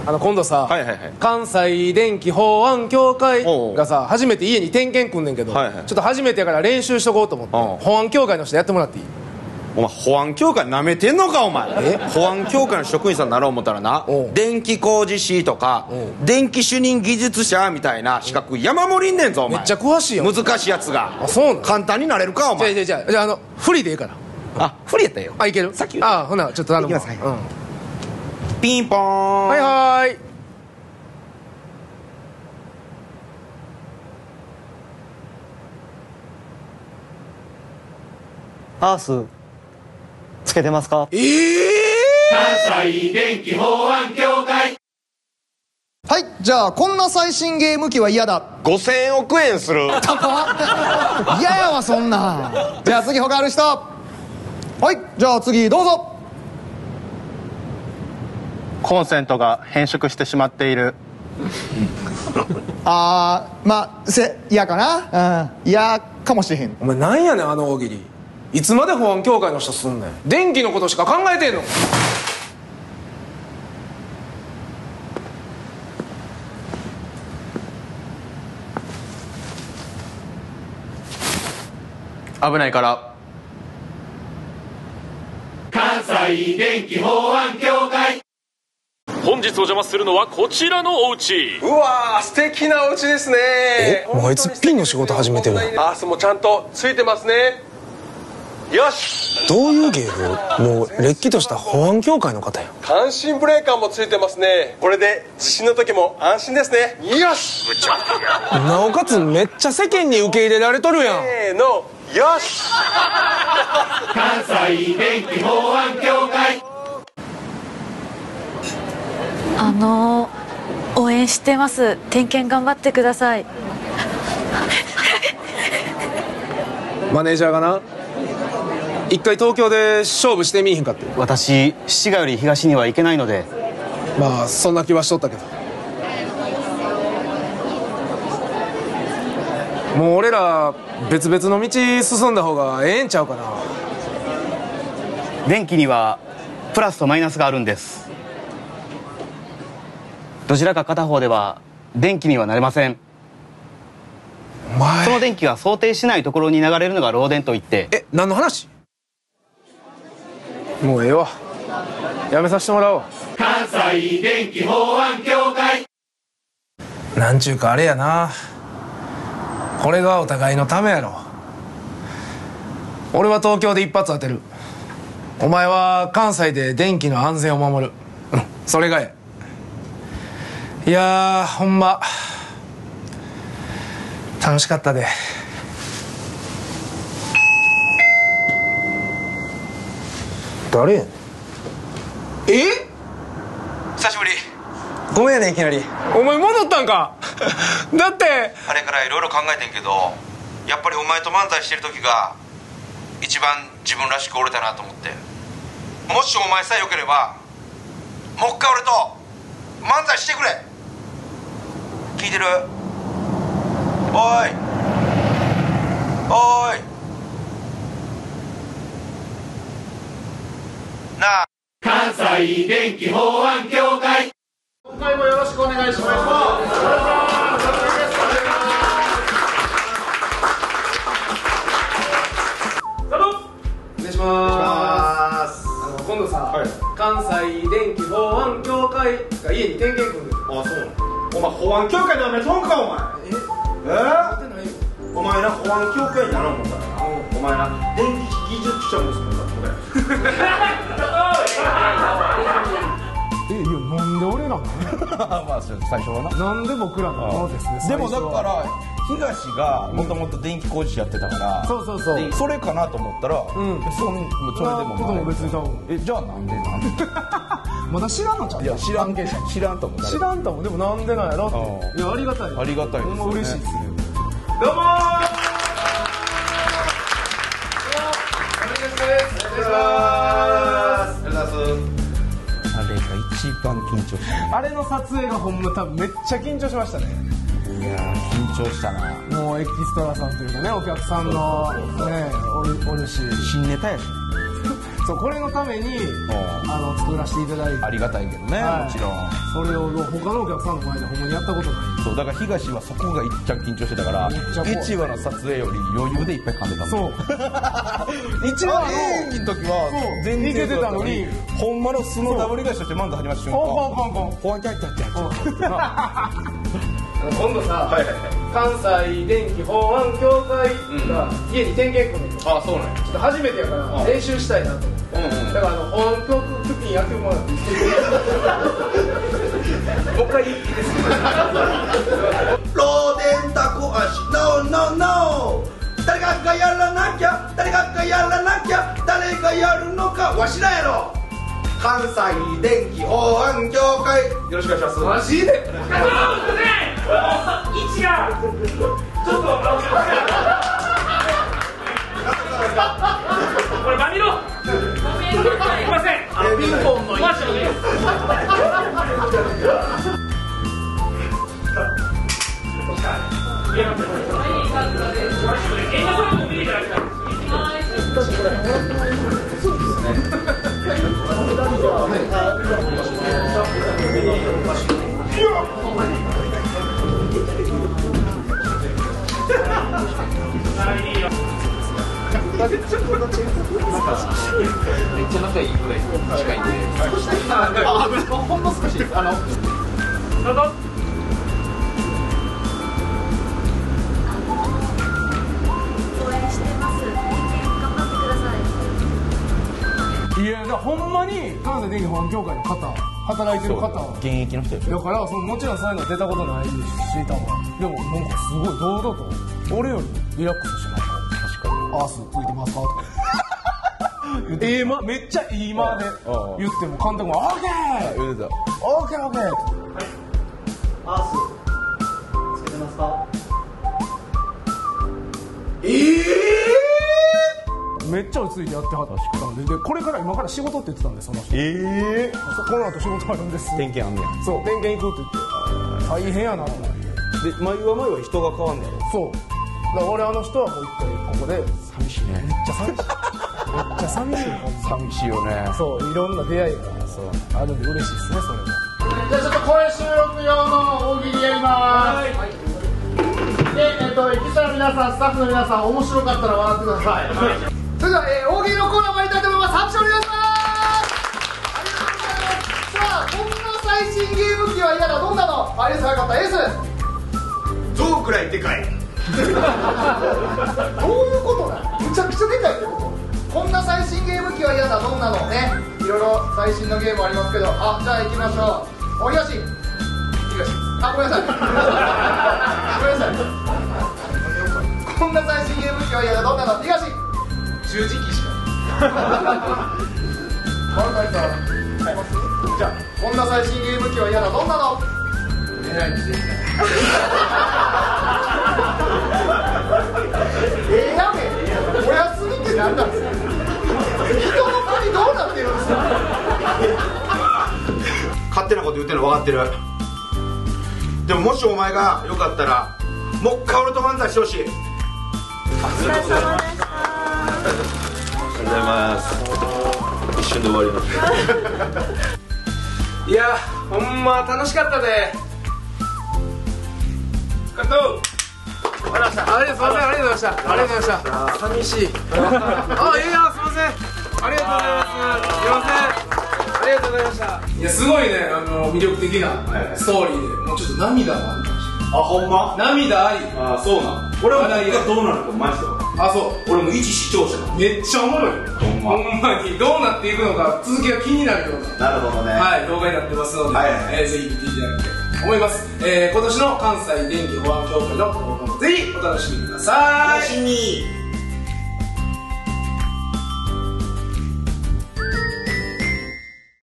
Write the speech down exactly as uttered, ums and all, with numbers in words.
あの今度さ、 はいはいはい、 関西電気保安協会がさ初めて家に点検来んねんけど、はいはい、ちょっと初めてやから練習しとこうと思って保安協会の人やってもらっていい？ お前保安協会なめてんのかお前。え保安協会の職員さんになろう思ったらな、電気工事士とか電気主任技術者みたいな資格山盛りんねんぞお前。 めっちゃ詳しいよ。 難しいやつが。あ、そうなの？簡単になれるかお前。 じゃあじゃあじゃああのフリーでいいから。 あ、フリーやったよ。 あ、いける？ さっきあ、ほなちょっと頼むわ。 いきます、はい、うん、ピンポーン。 はいはい。 アースつけてますか？ ええー、関西電気保安協会。 はい、じゃあこんな最新ゲーム機は嫌だ。 ごせんおくえんする。 高っ。嫌やわそんなん。じゃあ次他ある人。はい、じゃあ次どうぞ。 コンセントが変色してしまっている。 あー、まあせ嫌かな。うん、嫌かもしれへん。 お前なんやねんあの大喜利。いつまで保安協会の人すんねん。電気のことしか考えてんの？ 危ないから。 関西電気保安協会。 本日お邪魔するのはこちらのお家。 うわー、素敵なお家ですね。 え、もうあいつピンの仕事始めてるやん。 アースもちゃんとついてますね。よし。 どういう芸風？もうれっきとした保安協会の方やん。 感震ブレーカーもついてますね。これで地震の時も安心ですね。よし。 なおかつめっちゃ世間に受け入れられとるやん。 せーの、よし。 関西電気保安協会。 あのー、応援してます。点検頑張ってください。 マネージャーがな一回東京で勝負してみいひんかって。 私滋賀より東には行けないので。 まあそんな気はしとったけど、もう俺ら別々の道進んだ方がええんちゃうかな。 電気にはプラスとマイナスがあるんです。どちらか片方では電気にはなれません。 お前その電気が想定しないところに流れるのが漏電といって。 え、何の話？もうええわ、やめさせてもらおう。 関西電気保安協会。 なんちゅうかあれやな、これがお互いのためやろ。俺は東京で一発当てる。お前は関西で電気の安全を守る。うん、それがええ。いやーほんま楽しかったで。誰やん。え？ 久しぶり。 ごめんやねいきなり。お前戻ったんか？だってあれからいろいろ考えてんけど、やっぱりお前と漫才してる時が一番自分らしくおれたなと思って。もしお前さえよければもう一回俺と漫才してくれ。聞いてる？おいおいなあ。 関西電気保安協会。 今回もよろしくお願いします。 お願いします。あの今度さ、はい、関西電気保安協会が家に点検来るんだよ。 あ、そうなの？お前保安協会の名前とんかお前。え？えー？お前な保安協会になろう思ったらな、お前な電気技術者もするんだってことや。 え、いやなんで俺らなの？ まあ最初はな。 なんで僕らなのですね。 でもだから東がもともと電気工事士やってたから、 そうそうそう、 それかなと思ったら、うん、そんそれでもことも別に多分。 え、じゃあなんでなんで？ まだ知らんのちゃう？いや知らん知らんと思う。 知らんと思う。でもなんでなんやろって。いやありがたい。 ありがたいですね。 ほんま嬉しいですね。 どうもー。 あれが一番緊張した。 あれの撮影がほんま多分めっちゃ緊張しましたね。 いやー緊張したな。 もうエキストラさんというかね、お客さんのねおる、おるし、 新ネタやしそうこれのためにあの作らせていただいてありがたいけどね、 はいもちろんそれを他のお客さんの前でほんまにやったことないそうだから東はそこがいっちゃん緊張してたからめっちゃ怖いいちわの撮影より余裕でいっぱい噛んでたそういちわの演技の時は全然いけてたのにほんまの素のダブリ返しとして漫才始まった瞬間コンコンコンコンホワイトキャッキャッキャ今度さ、関西電気保安協会が家に点検来るんですよ。 あ、そうなんや。 ちょっと初めてやから練習したいなと思って、だからあの保安協会付近やってもらっていいですかもう一回いいですかローデンタコ足 ノーノーノー誰かがやらなきゃ誰かがやらなきゃ誰がやるのかわしらやろ関西電気保安協会よろしくお願いします。 マジで位置がちょっとこれマミロすいませんピンポンの位置ほんの少しです。あのどうぞ応援してます頑張ってください。 いやだからほんまに関西電気保安協会の方働いてる方現役の人でしょだからそのもちろんそういうの出たことないですし多分でもなんかすごい堂々と俺よりリラックスしてなんか確かに「アースついてますか?」とかええまめっちゃいい間で言っても監督も「オーケー!」 言うてたオーケーオーケーアースつけてますか？ ええめっちゃ落ち着いてやってはったんででこれから今から仕事って言ってたんでその人ええこの後仕事あるんです点検あんねやそう点検行くって言って大変やなと思ってで前は前は人が変わんねやろそうだから俺あの人はもう一回ここで寂しいねめっちゃ寂しいめっちゃ寂しい寂しいよねそういろんな出会いがそうあるんで嬉しいですねそれもじゃあちょっとこれ収録用の大喜利やります。はいで、えっと、エキストラの皆さん、スタッフの皆さん、面白かったら笑ってください。それでは、えー、大喜利のコーナー参りたいと思います。拍手お願いします。ありがとうございます。さあ、こんな最新ゲーム機は嫌だ、どんなの？ありがとうございました。エース。 ゾウくらいでかい。 どういうことだ？むちゃくちゃでかいってこと？こんな最新ゲーム機は嫌だ、どんなのね。いろいろ最新のゲームありますけど、あ、じゃあ行きましょう。お東。東。あ、ごめんなさい。ごめんなさい。こんな最新ゲーム機は嫌だ、どんなの？東。 十字キーしか丸谷さん、買います？じゃあ、こんな最新ゲーム機は嫌だ、どんなの？ 狙いにしてええやめ。お休みって何なんですか？人の国どうなってるんですか？ 勝手なこと言ってるの分かってる。でももしお前がよかったらもう一回俺と漫才してほしい。 お疲れ様でした。 ありがとうございます一瞬で終わりましたいやほんま楽しかったでカットありがとうございましたありがとうございましたありがとうございました寂しいあいやすいませんありがとうございますすいませんありがとうございましたいやすごいねあの魅力的なストーリーでもうちょっと涙もあるかもしれないあ、ほんま？ 涙ありあ、そうなん俺は僕がどうなるかマジで分かるあそう俺も一視聴者だめっちゃおもろいよほんまほんまにどうなっていくのか続きが気になるようななるほどねはい、動画になってますので、 はいえーぜひ見ていただきたいと思います、えー今年の関西電気保安協会の動画もぜひお楽しみください楽しみ